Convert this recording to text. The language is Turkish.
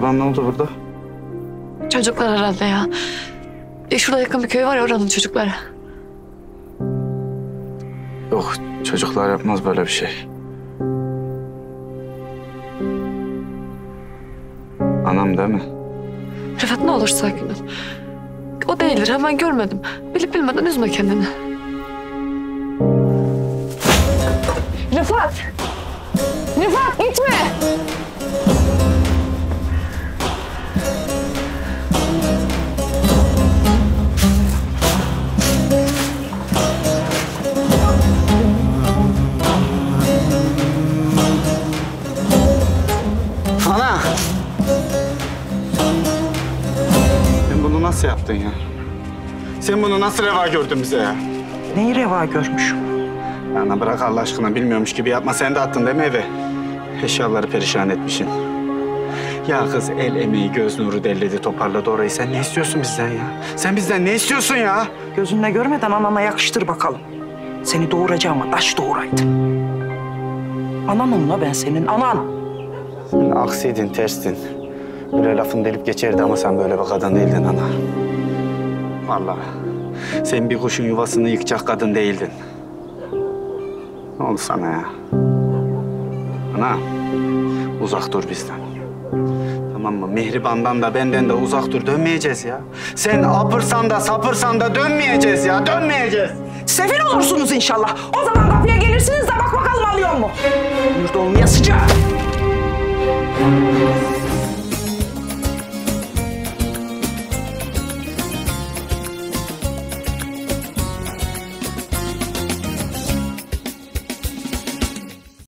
Falan ne oldu burada? Çocuklar herhalde ya. Şurada yakın bir köy var ya, oranın çocukları. Yok, çocuklar yapmaz böyle bir şey. Anam değil mi? Rıfat ne olur sakin ol. O değildir, hemen görmedim. Bilip bilmeden üzme kendini. Rıfat! Rıfat gitme! Ana! Sen bunu nasıl yaptın ya? Sen bunu nasıl reva gördün bize ya? Neyi reva görmüşüm? Ana bırak Allah aşkına, bilmiyormuş gibi yapma. Sen de attın değil mi eve? Eşyaları perişan etmişsin. Ya kız el emeği göz nuru delledi, toparladı orayı. Sen ne istiyorsun bizden ya? Sen bizden ne istiyorsun ya? Gözünle görmeden anana yakıştır bakalım. Seni doğuracağıma taş doğuraydım. Ananım la ben senin, anan. Sen aksiydin, terstin. Böyle lafın delip geçerdi ama sen böyle bir kadın değildin ana. Vallahi sen bir kuşun yuvasını yıkacak kadın değildin. Ne oldu sana ya? Ana, uzak dur bizden. Tamam mı? Mihriban'dan da benden de uzak dur. Dönmeyeceğiz ya. Sen apırsan da sapırsan da dönmeyeceğiz ya. Dönmeyeceğiz. Sefil olursunuz inşallah. O zaman kapıya gelirsiniz de bak bakalım alıyor mu? Yurda olmaya sıcak.